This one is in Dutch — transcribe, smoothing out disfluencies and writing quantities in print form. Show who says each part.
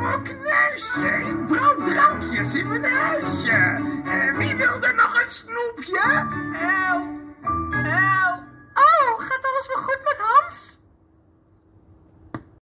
Speaker 1: Oh, knuisje, ik brouw drankjes in mijn huisje. Wie wil er nog een snoepje? Help!